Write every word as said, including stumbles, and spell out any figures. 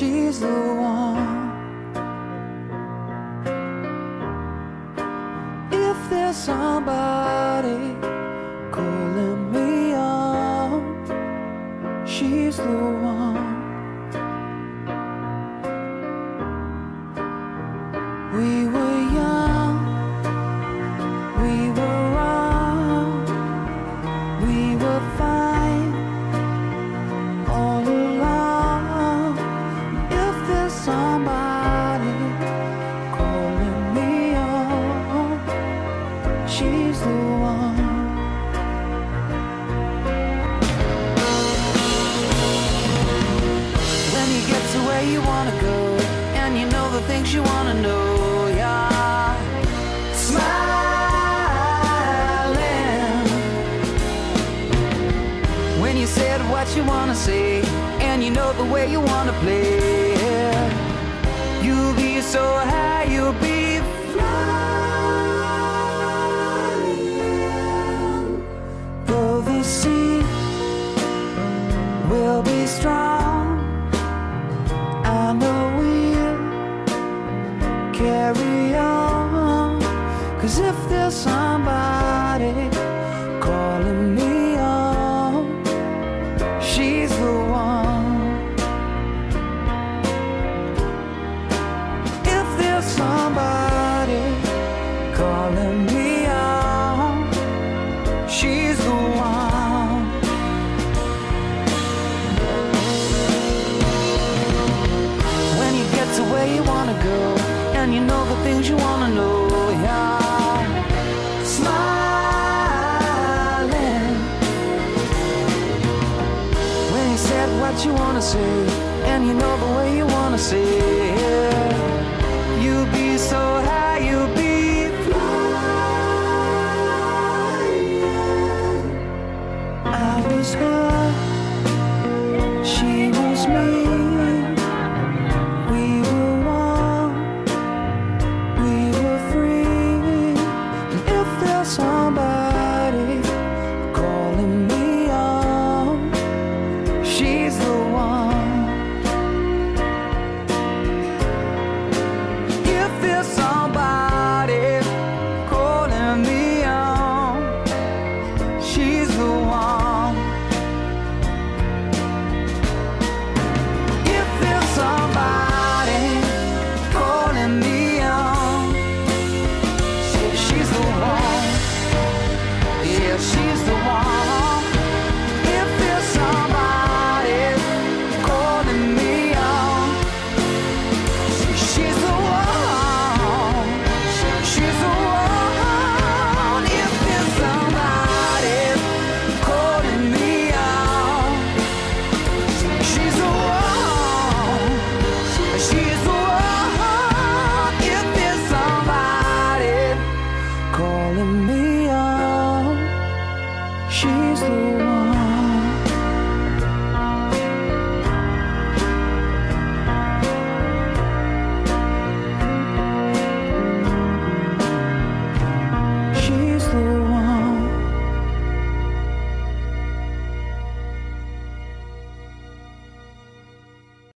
she's the one. If there's somebody calling me on, she's the one. We were young, we were wrong, we were fine all along. If there's somebody calling me on, she's the one. When you get to where you wanna go, and you know the things you wanna know, yeah, smiling. When you said what you wanna say, and you know the way you wanna play, you'll be so high, you'll be flying. Though the sea will be strong, I know we'll carry on. 'Cause if there's somebody calling me on, she's the one. If there's somebody calling me on, she's the one. When you get to where you wanna go, and you know the things you wanna know, yeah, smiling. When you said what you wanna say, and you know the way you wanna say it.